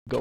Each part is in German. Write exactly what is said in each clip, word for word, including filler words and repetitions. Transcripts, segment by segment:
Go.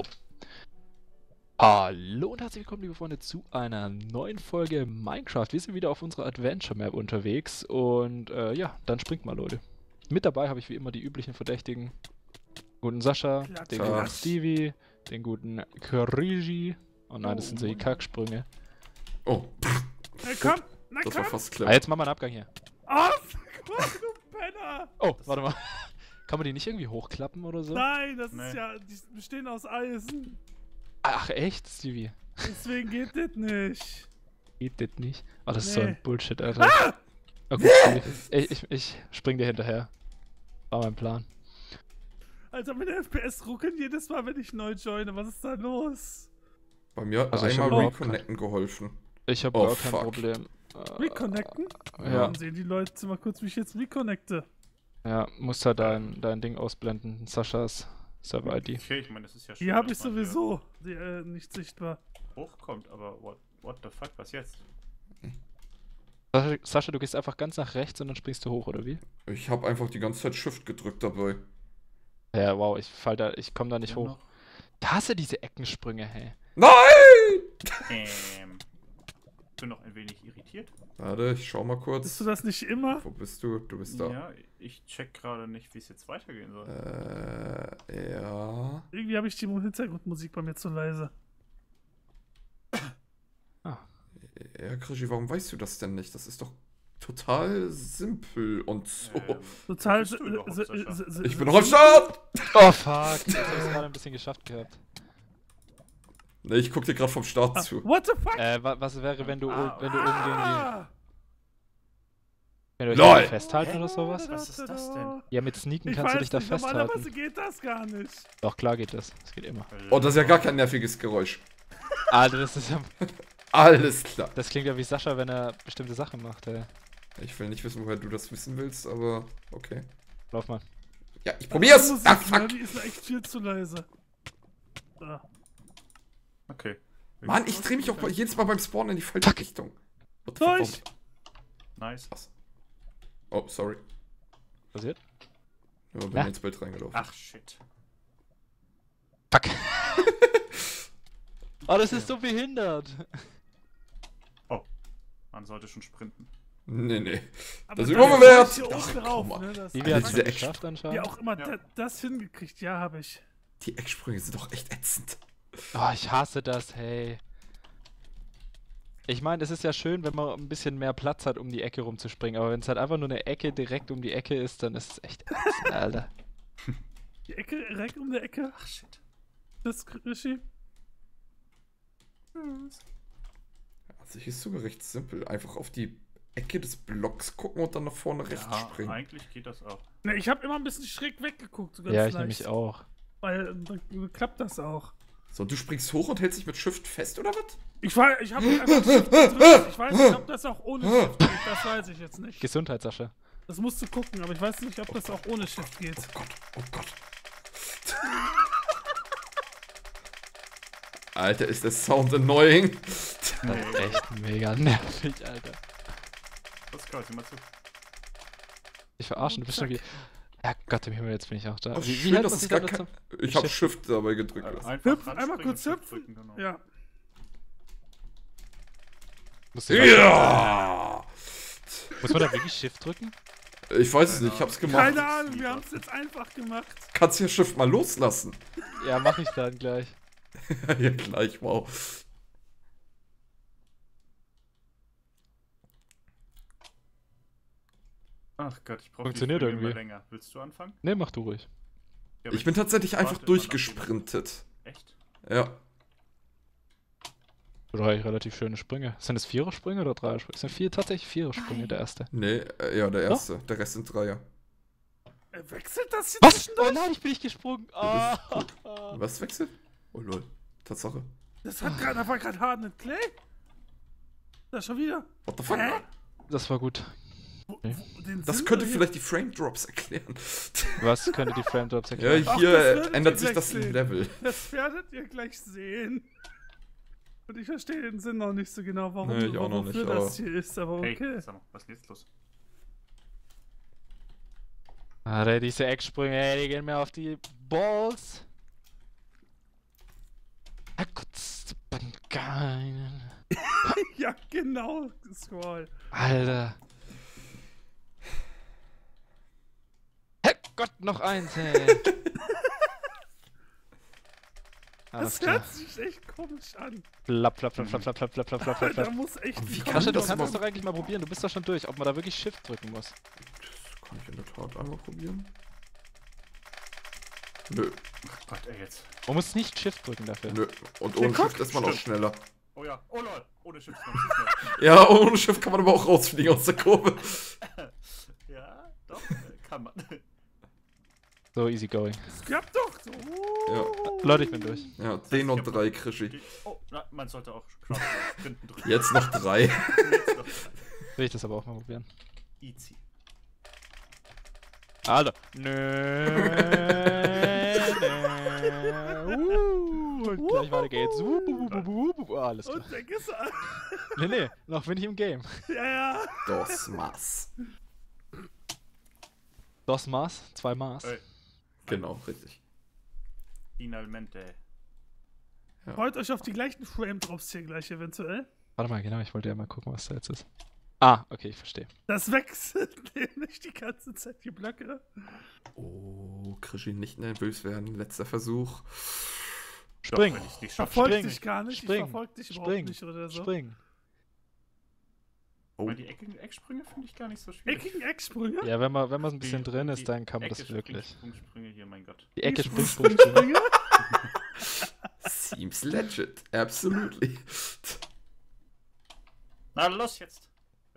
Hallo und herzlich willkommen, liebe Freunde, zu einer neuen Folge Minecraft. Wir sind wieder auf unserer Adventure Map unterwegs und äh, ja, dann springt mal, Leute. Mit dabei habe ich wie immer die üblichen Verdächtigen. Den guten Sascha, Klatsch, den guten Klatsch. Stevie, den guten Kurigi. Oh nein, das sind so die Kacksprünge. Oh, Na komm, na das komm! war fast Ah, clever. jetzt machen wir einen Abgang hier. Oh, du Penner! Oh, warte mal. Kann man die nicht irgendwie hochklappen oder so? Nein, das Nee. ist ja, die bestehen aus Eisen. Ach echt, Stevie? Deswegen geht das nicht. Geht das nicht? Oh, das ist so Nee. ein Bullshit, Alter. Ah! Okay, Stevie. Ich, ich, ich spring dir hinterher. War mein Plan. Alter, meine F P S ruckeln jedes Mal, wenn ich neu joine. Was ist da los? Bei mir hat Also ich einmal hab überhaupt Reconnecten geholfen. Ich habe Oh, gar kein fuck. Problem. Reconnecten? Ja, Dann sehen die Leute mal kurz, wie ich jetzt reconnecte. ja, musst halt dein, dein Ding ausblenden. Saschas Server-I D. Okay, ich meine, das ist ja schön, Hier habe ich dass man hier sowieso die, äh, nicht sichtbar. hochkommt, aber what, what the fuck, was jetzt? Sascha, Sascha, du gehst einfach ganz nach rechts und dann springst du hoch, oder wie? Ich habe einfach die ganze Zeit Shift gedrückt dabei. Ja, wow, ich fall da, ich komme da nicht Ja, hoch. noch. Ich hasse diese Eckensprünge, hey. Nein! Ähm. Ich bin noch ein wenig irritiert. Warte, ich schau mal Bist kurz. du das nicht immer? Wo bist du? Du bist da. Ja, ich check gerade nicht, wie es jetzt weitergehen soll. Äh, ja. Irgendwie habe ich die Hintergrundmusik bei mir zu leise. Ja, Krischi, warum weißt du das denn nicht? Das ist doch total simpel und so. Ähm, Total. bist du überhaupt, Sascha? Ich bin noch am Start! Oh, fuck. Ich hab's gerade ein bisschen geschafft gehabt. Ne, ich guck dir gerade vom Start Ah, zu. what the fuck? Äh, wa was wäre, wenn du, Ah, wenn du oben gegen die... Ah! Wenn du dich LOL! irgendwie festhalten oder sowas? Was ist das denn? Ja, mit Sneaken Ich kannst du weiß dich da nicht, normalerweise festhalten. geht das gar nicht. Doch, klar geht das. Das geht immer. Oh, das ist ja gar kein nerviges Geräusch. Alter, das ist ja... Alles klar. Das klingt ja wie Sascha, wenn er bestimmte Sachen macht, ey. Ich will nicht wissen, woher du das wissen willst, aber okay. Lauf mal. Ja, ich probier's! Die Musik, Ah, ne, fuck! die ist echt viel zu leise. So. Okay. Mann, ich dreh mich auch jedes Mal beim Spawn in die falsche Fuck. Richtung. What Durch. fuck? Nice. Was? Oh, sorry. Passiert? Ja, bin Ja. ins Bild reingelaufen. Ach, shit. Fuck. Oh, das ist so behindert. Man sollte schon sprinten. Nee, nee. Aber Das ist dann überbewertet. hier Ach, oben komm drauf, mal. ne, das Wie Alter, wir hat's diese geschafft Wie anscheinend? auch immer Ja. da, das hingekriegt, ja, habe ich. Die Ecksprünge sind doch echt ätzend. Oh, ich hasse das, hey. Ich meine, es ist ja schön, wenn man ein bisschen mehr Platz hat, um die Ecke rumzuspringen, aber wenn es halt einfach nur eine Ecke direkt um die Ecke ist, dann ist es echt ätzend, Alter. Die Ecke, direkt um die Ecke. Ach, shit. Das Krischi. An sich ist sogar recht simpel. Einfach auf die Ecke des Blocks gucken und dann nach vorne rechts Ja, springen. eigentlich geht das auch. Ne, ich habe immer ein bisschen schräg weggeguckt, so ganz Ja, ich leicht. nämlich auch. Weil dann klappt das auch. So, du springst hoch und hältst dich mit Shift fest, oder was? Ich war, ich habe einfach Shift gedrückt. Ich weiß nicht, ob das auch ohne Shift geht. Das weiß ich jetzt nicht. Gesundheit, Sascha. Das musst du gucken, aber ich weiß nicht, ob das auch ohne Shift geht. Oh Gott, oh Gott. Alter, ist der Sound annoying. Das ist echt mega nervig, Alter. Was gehört, sieh mal zu. Ich verarschen, du bist schon wieder... Ja, Gott im Himmel, jetzt bin ich auch da. Oh, Wie, wie schön, hält dass man es sich gar da kein... zum... Ich hab Shift. Shift dabei gedrückt. lassen. Einfach Hüpfen, einmal ranspringen kurz und Shift hüpfen. drücken, genau. Ja. Musst du da- Ja! Muss man da wirklich Shift drücken? Ich weiß es nicht, ich hab's gemacht. Keine Ahnung, wir haben es jetzt einfach gemacht. Kannst ja Shift mal loslassen. Ja, mach ich dann gleich. Ja, gleich, wow. Ach Gott, ich brauche Funktioniert irgendwie. länger. Willst du anfangen? Ne, mach du ruhig. Ja, aber Ich bin tatsächlich einfach warte immer noch durchgesprintet. Echt? Ja. Drei relativ schöne Sprünge. Sind es Vierer-Sprünge oder Dreier-Sprünge? Es sind vier, tatsächlich Vierer-Sprünge, der erste. Nee, äh, ja, der erste. Der Rest sind Dreier. Äh, Wechselt das hier Was? zwischendurch? Oh nein, ich bin nicht gesprungen. Ah. Was wechselt? Oh lol. Tatsache. Das hat gerade, da war gerade Hardened Clay. Da schon wieder. What the fuck? Hä? Das war gut. Wo, wo, den Das Sinn könnte hier- vielleicht die Frame Drops erklären. Was könnte die Frame Drops Ja, erklären? Ach, hier das äh, werdet ändert ihr sich gleich das sehen. Level. Das werdet ihr gleich sehen. Und ich verstehe den Sinn noch nicht so genau, warum Nee, ich auch noch wofür nicht, das aber- hier ist, aber Hey, okay. sag mal, was ist denn jetzt los? Alter, diese Ecksprünge, ey, die gehen mir auf die Balls. Keinen. Ja, genau, Scroll. Alter. Herrgott, noch eins, ey. Alles Das klar. hört sich echt komisch an. Flapp, flapp, flapp, flapp, flapp, flapp, flapp, flapp, flapp, flapp, Da flapp. muss echt Wie ein kann Kasche, du das kannst das machen? doch eigentlich mal probieren. Du bist doch schon durch, ob man da wirklich Shift drücken muss. Das kann ich in der Tat einmal probieren. Nö, Ach Gott, ey, jetzt. Man muss nicht Shift drücken dafür. nö. Und ohne guck, Shift ist man auch stimmt. schneller. Oh ja, oh lol, ohne Schiff ist man nicht Ja, ohne Shift kann man aber auch rausfliegen aus der Kurve. mehr. Ja, doch, äh, kann man. So, easy going. Es klappt doch so. Ja. Leute, ich bin durch. Ja, den und drei, Krischi. Oh, na, man sollte auch Crouch hinten drücken. Jetzt noch drei. Jetzt noch. Will ich das aber auch mal probieren. Easy. Alter. Nö. nö. Uh, und gleich weiter geht's. Uh, bu, bu, bu, bu, bu. Alles klar. Und weg ist er. Nee, nee, noch bin ich im Game. Ja, ja. Dos Maß. Dos Maß, zwei Maß. Ey, Genau, richtig. finalmente. Freut euch auf die gleichen Frame-Drops hier gleich eventuell. Warte mal, genau, ich wollte ja mal gucken, was da jetzt ist. Ah, okay, ich verstehe. Das wechselt nämlich die ganze Zeit die Blöcke. Oh, Krischi, nicht nervös werden. Letzter Versuch. Spring. Doch, wenn ich's nicht Ich schaffe. verfolge Spring, dich gar nicht. spring, ich verfolge dich überhaupt Spring, nicht oder so. spring. Oh, Weil die eckigen Ecksprünge finde ich gar nicht so schwierig. Eckigen Ecksprünge? Ja, wenn man, wenn man ein bisschen Die- drin die ist, dann kann man Ecke, das wirklich. Spring- Sprungsprünge hier, mein Gott. Die Ecke Die springt, springt, springt. Sprungsprünge? seems legit. Absolutely. Na los jetzt!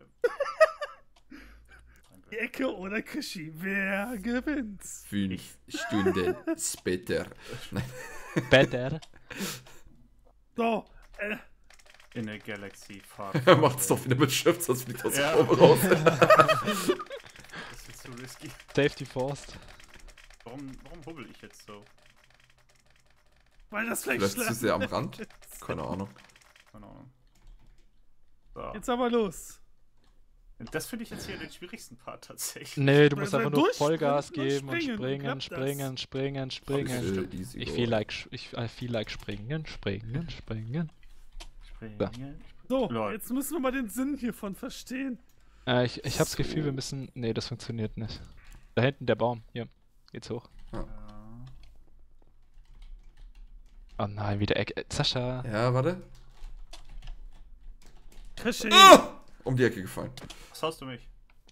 Die Ecke oder Krischi? Wer gewinnt? Fünf Stunden später. Better. So, äh, In der Galaxy Far. Er macht's doch wieder mit Shift, sonst fliegt aus der Ja. Kurve raus. Das ist zu risky. Safety forced. Warum, warum hubbel ich jetzt so? weil das vielleicht, Vielleicht zu schlecht sehr am Rand. Keine Ahnung. Keine Ahnung. So. Jetzt aber los. Das finde ich jetzt hier den schwierigsten Part tatsächlich. Nee, du Weil- musst weil einfach nur durchspringen Vollgas und geben und springen, springen, klappt das. springen, springen, springen. Äh, easy Ich go. feel like, sch- ich I feel like springen, springen, springen. Springen. So, Lol. jetzt müssen wir mal den Sinn hiervon verstehen. Äh, ich ich hab's So. Gefühl, wir müssen. Nee, das funktioniert nicht. Da hinten der Baum. Hier. Geht's hoch. Ja. Oh nein, wieder Ecke. Äh, Sascha. Ja, warte. Krischi. Ah! Um die Ecke gefallen. Was haust du mich?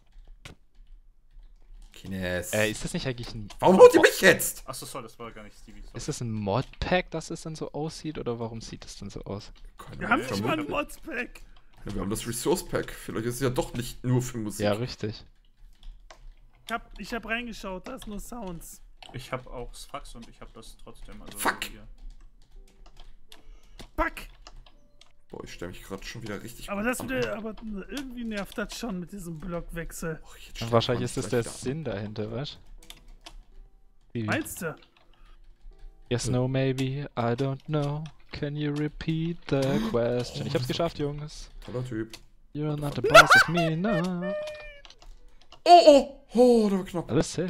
Kines. Äh, ist das nicht eigentlich ein. Warum holt ihr mich jetzt? Achso, sorry, das war gar nicht Stevie. Sorry. Ist das ein Modpack, dass es dann so aussieht? Oder warum sieht es dann so aus? Keine Wir haben Ahnung, nicht mal ein vermutlich. Modspack. Ja, wir haben das Resource Pack. Vielleicht ist es ja doch nicht nur für Musik. Ja, richtig. Ich hab, ich hab reingeschaut, da ist nur Sounds. Ich habe auch das Fax und ich habe das trotzdem. Also Fuck. Hier. Fuck! Boah, ich stelle mich gerade schon wieder richtig Aber gut das an. wieder, aber irgendwie nervt das schon mit diesem Blockwechsel. Och, jetzt stell Wahrscheinlich mich ist das gleich der wieder an. Sinn dahinter, was? Meinst du? Yes, no, maybe, I don't know. Can you repeat the question? Ich hab's geschafft, Jungs. Toller Typ. You're not the boss of me, no. Oh, oh! Oh, der war knapp. Alles safe.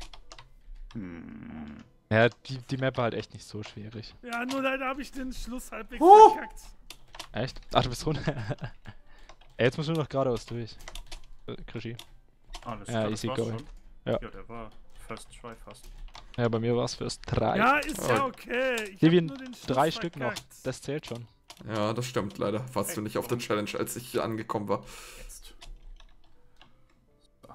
Hm. Ja, die, die Map war halt echt nicht so schwierig. Ja, nur leider habe ich den Schluss halbwegs Oh! verkackt. Echt? Ach, du bist runter. Ey, jetzt musst du nur noch geradeaus durch. Äh, Krischi. Alles Ja, klar, das easy war's going. schon. Ja. Ja, der war First Try fast. Ja, bei mir war es fürs drei. Ja, ist ja Oh. okay. Ich hab Devin, nur den Schluss drei Stück noch. verkackt. Das zählt schon. Ja, das stimmt leider. Warst du nicht auf der Challenge, als ich hier angekommen war. Jetzt. So.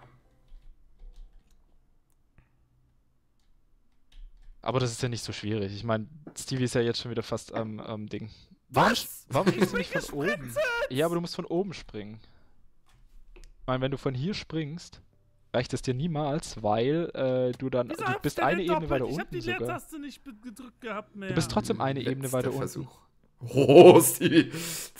Aber das ist ja nicht so schwierig. Ich meine, Stevie ist ja jetzt schon wieder fast am am Ding. Warum, Was? warum Ich springst du bin nicht von oben? gesprintet! Ja, aber du musst von oben springen. Ich meine, wenn du von hier springst, reicht es dir niemals, weil äh, du dann. Wieso Du habt bist ihr eine denn Ebene weiter doppelt? Ich hab unten die sogar. Leertaste nicht be- gedrückt gehabt mehr. Du bist trotzdem eine Letzter Ebene weiter Versuch. unten. Oh, Stevie.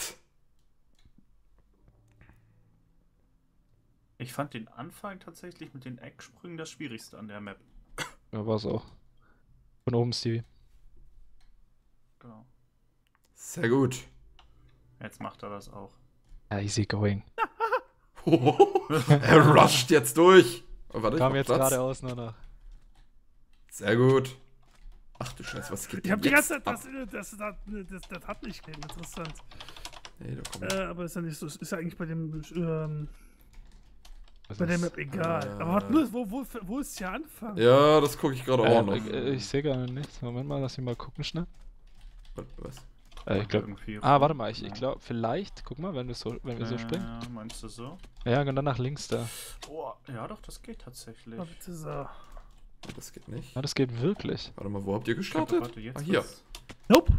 Ich fand den Anfang tatsächlich mit den Ecksprüngen das schwierigste an der Map. Ja, war's auch. Von oben, Stevie. Genau. Sehr gut. Jetzt macht er das auch. Ja, easy going. Er rusht jetzt durch. Oh, warte, ich Kam mach jetzt Platz. geradeaus nur noch. Sehr gut. Ach du Scheiße, was geht Ich hab denn die ganze jetzt Zeit, ab? das, das, das, das, das hat nicht gegeben, interessant. Nee, da kommt Äh, aber ist ja nicht so, ist ja eigentlich bei dem, ähm, Was bei der ist- Map egal. äh, Aber warte nur, wo, wo, wo ist hier Anfang? Ja, das gucke ich gerade auch noch. Äh, äh, ich sehe gar nichts. Moment mal, lass mich mal gucken schnell. Was? Äh, ich glaube. Irgendwie Ah, rum. warte mal, ich, ich Ja. glaube, vielleicht, guck mal, wenn wir so, wenn wir so springen. Ja, meinst du so? Ja, und dann nach links da. Oh, ja doch, das geht tatsächlich. Oh, bitte so. Ja, das geht nicht. Ja, das geht wirklich. Warte mal, wo habt ihr Warte, gestartet? warte, jetzt Ah, hier. wird's- Nope.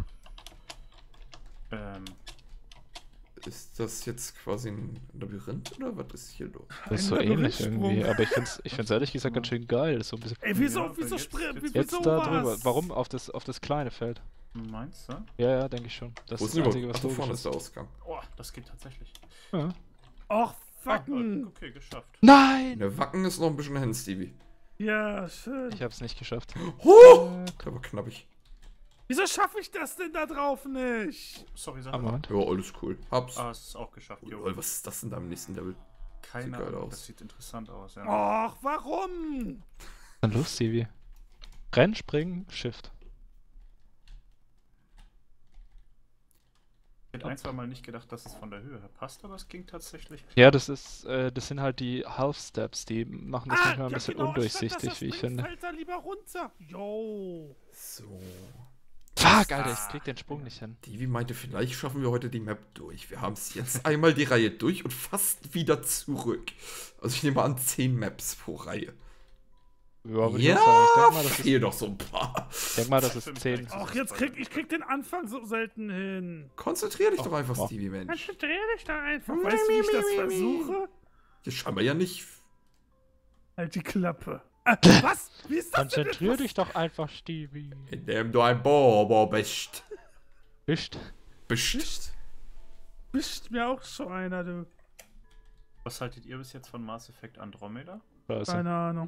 Ähm, Ist das jetzt quasi ein Labyrinth oder was ist hier los? Das ist Ein so ähnlich Labyrinthsprung. irgendwie. Aber ich find's, ich find's ehrlich gesagt ganz schön geil. Das ist so ein bisschen. Ey, wieso, Ja, aber wieso jetzt- springen, jetzt- Jetzt wieso da was? drüber. Warum auf das, auf das kleine Feld? meinst du? Ja, ja, denke ich schon. Das Wo ist ist das denn Einzige, überhaupt? was Ach, da logisch vorne ist ist. der Ausgang. Oh, das geht tatsächlich. Ja. Och, Ah, fucken. okay, geschafft. Nein! Der Wacken ist noch ein bisschen hin, Stevie. Ja, schön. Ich hab's nicht geschafft. Oh! Der war knappig. Wieso schaffe ich das denn da drauf nicht? Sorry, sag Ah, mal. Moment. Ja, alles cool. Hab's. Ah, es ist auch geschafft, jo. Lol, was ist das denn da im nächsten Level? Keine sieht geil Ahnung, aus. das sieht interessant aus, ja. Och, warum? Dann los, Stevie. Rennen, springen, Shift. Ich hätte ein, zwei Mal nicht gedacht, dass es von der Höhe her passt, aber es ging tatsächlich. Ja, das ist, äh, das sind halt die Half Steps, die machen das manchmal ein ja, bisschen genau, undurchsichtig, anstatt wie dass ich das finde. Fällt da lieber runter. Yo. So. Fuck, Alter, ich krieg den Sprung nicht hin. Divi meinte, vielleicht schaffen wir heute die Map durch. Wir haben es jetzt einmal die Reihe durch und fast wieder zurück. Also ich nehme an, zehn Maps pro Reihe. Ja, würde ich Ja, auch sagen. Ich denk mal, das ist, fehlen doch so ein paar. ich denk mal, das ist zehn. Ach, jetzt krieg ich krieg den Anfang so selten hin. Konzentrier dich doch einfach, oh. Stevie, Mensch. Konzentrier dich da einfach. Weißt du, wie ich das versuche? Hier scheinbar ja nicht. Halt die Klappe. Äh, was? Wie ist das denn? Konzentrier dich doch einfach, Stevie. Indem du ein Bobo bist. Bist. Bist. Bist mir auch schon einer, du. Was haltet ihr bis jetzt von Mass Effect Andromeda? Scheiße. Keine Ahnung.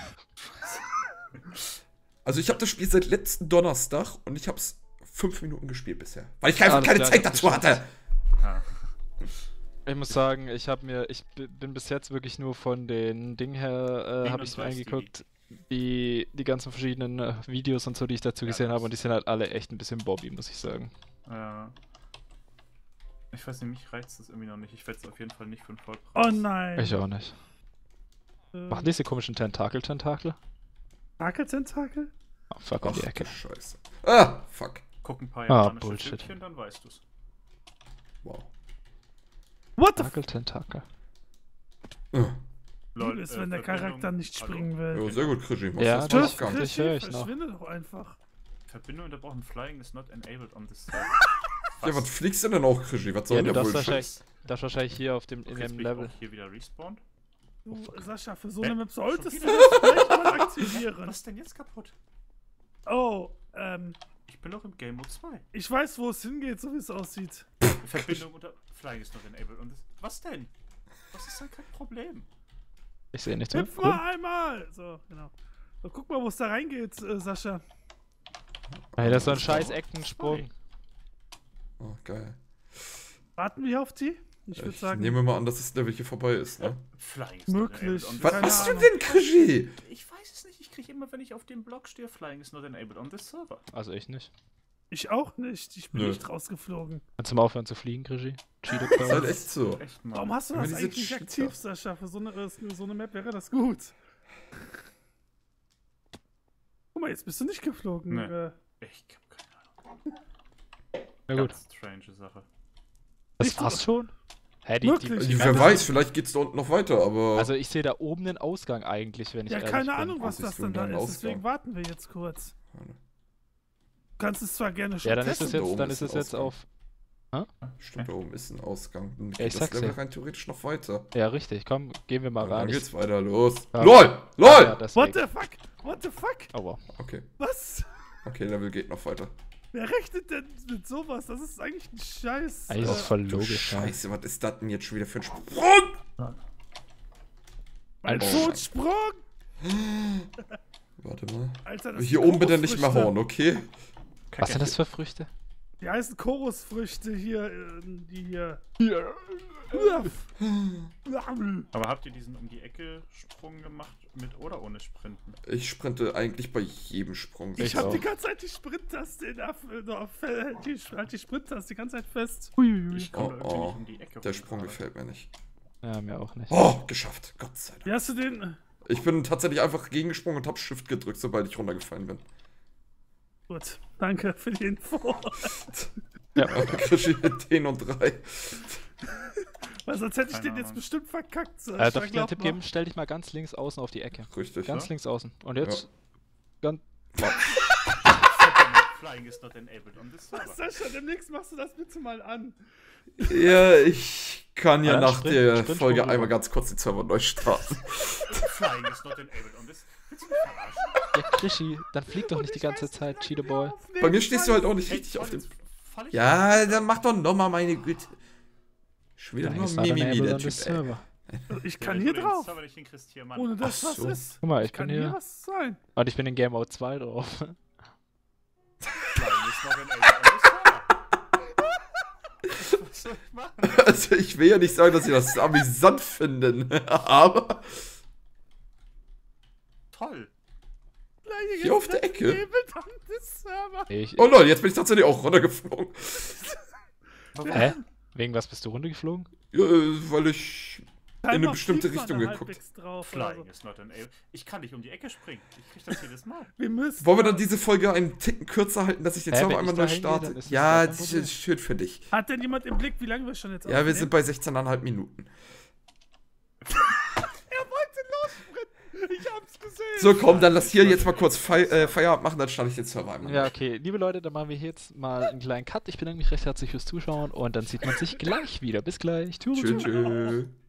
Also ich habe das Spiel seit letzten Donnerstag und ich habe es fünf Minuten gespielt bisher. Weil ich einfach Alles keine klar, Zeit das dazu ist hatte. Ah, Ich muss sagen, ich habe mir, ich b- bin bis jetzt wirklich nur von den Dingen her, äh, habe ich mir einunddreißig angeguckt, die, die ganzen verschiedenen äh, Videos und so, die ich dazu Ja, gesehen das- habe, und die sind halt alle echt ein bisschen Bobby, muss ich sagen. ja. Ich weiß nicht, mich reizt das irgendwie noch nicht. Ich werde es auf jeden Fall nicht für einen Vollpreis. Oh nein. Ich auch nicht. Äh, Machen diese komischen Tentakel-Tentakel? Tentakel? Oh, fuck um Ach die du Ecke. Scheiße. Ah, fuck. Guck ein paar Ah, japanische Bullshit. Filmchen, dann weißt du's. Wow. What the f... Tentakel-Tentakel. Ah. Liebe ist, wenn der Charakter nicht springen will. Ja, sehr gut, Krischi. Machst Ja, das das- mal Tschüss, Ausgang. das- Chrissy, höre ich noch. verschwinde doch einfach. Verbindung unterbrochen. Flying is not enabled on this server. Ja, was fliegst du denn auch, Krischi? Was soll Ja, denn du der darfst Bullshit? wahrscheinlich, darfst wahrscheinlich hier auf dem, in Okay, jetzt dem bin ich Level. auch hier wieder respawned. Du, Sascha, für so Hä? eine Map solltest Schon du wieder? das vielleicht mal aktivieren. Was ist denn jetzt kaputt? Oh, ähm, Ich bin doch im Game Mode zwei. ich weiß, wo es hingeht, so wie es aussieht. Verbindung unter Flying is not enabled on this. Was denn? Was ist da kein Problem? Ich sehe nichts mehr. Hüpf Grün. mal einmal! So, genau. So, guck mal, wo es da reingeht, äh, Sascha. Hey, das ist so ein scheiß Eckensprung. Oh, geil. Warten wir auf die? Ich würde Ich sagen, nehme mal an, dass das Level hier vorbei ist, ne? Flying is Möglich. not enabled on this. Was Keine machst du Ahnung. denn, Krischi? Ich weiß es nicht. Ich kriege immer, wenn ich auf dem Blog stehe, Flying is not enabled on this server. Also ich nicht. ich auch nicht. Ich bin Nö. nicht rausgeflogen. Kannst du mal aufhören zu fliegen, Krischi? Cheater Das ist halt Power. echt so. Echt mal. Warum hast du Aber das diese eigentlich nicht Cheater. aktiv, Sascha? Für so eine, äh, so eine Map wäre das gut. Guck mal, jetzt bist du nicht geflogen. Nee. Äh, Ich hab keine Ahnung. Ja gut. Ganz strange Sache. Das Siehst du- war's schon? Hä, die, die, Wirklich? die Wer Map weiß, ist- vielleicht geht's da unten noch weiter, aber. Also ich sehe da oben den Ausgang eigentlich, wenn ich ja, ehrlich keine bin. Ahnung, was Was das ist für denn da ein ist. Ausgang? Deswegen warten wir jetzt kurz. Warte. Du kannst es zwar gerne schon Ja, dann ist testen. es Da jetzt, oben dann ist ist es ein jetzt Ausgang. auf. Stimmt, da oben ist ein Ausgang. Dann Ja, geht ich das sag's Level ja. rein theoretisch noch weiter. Ja, richtig. Komm, gehen wir mal Und rein. dann Ich- geht's weiter, los. Ja. LOL! Ja, LOL! deswegen. What the fuck? What the fuck? Oh, wow. Okay, Was? okay, Level geht noch weiter. Wer rechnet denn mit sowas? Das ist eigentlich ein Scheiß. Eigentlich ist es äh, voll Du logisch. Ja. Scheiße, was ist das denn jetzt schon wieder für ein Sprung? Mein Oh. Todsprung! Warte mal. Alter, das Hier sind oben bitte nicht mehr Kokosfrüchte. hauen, okay? Was sind das für Früchte? Die heißen Chorusfrüchte hier, äh, die hier. Aber habt ihr diesen um die Ecke Sprung gemacht mit oder ohne Sprinten? Ich sprinte eigentlich bei jedem Sprung. Ich Ich hab auch. die ganze Zeit die Sprinttaste in der, in der die, halt die Sprinttaste die ganze Zeit fest. Ich komme Oh, irgendwie oh. nicht um die Ecke. Der rum Sprung gerade. gefällt mir nicht. Ja, mir auch nicht. Oh, geschafft. Gott sei Dank. Wie hast du den? Ich bin tatsächlich einfach gegengesprungen und hab Shift gedrückt, sobald ich runtergefallen bin. Gut, danke für die Info. Ja. Krischi den und drei. Weil sonst hätte ich Keine den jetzt Ahnung. bestimmt verkackt. So. Äh, darf ich dir einen glaub Tipp mal. geben? Stell dich mal ganz links außen auf die Ecke. Richtig. Ganz links außen. Und jetzt ganz. Flying is not enabled on this Was, server. Sascha, demnächst machst du das bitte mal an. Ja, ich kann ja Ja, nach sprint- der sprint Folge vorüber. einmal ganz kurz den Server neu starten. Flying is not enabled on this. Willst du mich verarschen? Ja, Krischi, dann flieg doch Und nicht die ich ganze weiß nicht, Zeit, wie Cheetah lange Boy. wir aufnehmen. Bei mir stehst du halt auch nicht Hey, richtig auf dem... jetzt fall ich Ja, dann mach doch nochmal, meine Güte. Schon wieder Flying nur is not Mimimi, enabled der on this Typ, ey. server. Ich Ja, kann wenn hier du den drauf. Server nicht hinkriegst, hier, Mann. Ohne dass Ach was so. ist. Guck mal, ich Kann bin hier hier. was sein. Und ich bin in Game Mode zwei drauf. Flying is not enabled on this server. Was soll ich machen? Also ich will ja nicht sagen, dass sie das amüsant finden, aber Toll. Hier auf der Ecke? Server. Ich, oh lol, jetzt bin ich tatsächlich auch runtergeflogen. Hä? Wegen was bist du runtergeflogen? Ja, äh, weil ich in eine Scheinbar bestimmte fliegt man Richtung da geguckt. halbwegs drauf oder Flying so. is not enabled. Ich kann nicht um die Ecke springen. Ich krieg das jedes Mal. Wir müssen. Wollen wir dann diese Folge einen Ticken kürzer halten, dass ich den Hä, Server wenn einmal ich neu da hingehe, starte? dann ist das Ja, gar kein das Problem. ist schön für dich. Hat denn jemand im Blick, wie lange wir schon jetzt Ja, wir aufnehmen? sind bei sechzehn Komma fünf Minuten. Er wollte lossprinten. Ich hab's gesehen. So, komm, dann lass hier jetzt mal kurz Fei äh, Feierabend machen, dann starte ich den Server einmal. Ja, okay. Liebe Leute, dann machen wir jetzt mal einen kleinen Cut. Ich bedanke mich recht herzlich fürs Zuschauen und dann sieht man sich gleich wieder. Bis gleich. Tschüss. Tschüss, tschüss.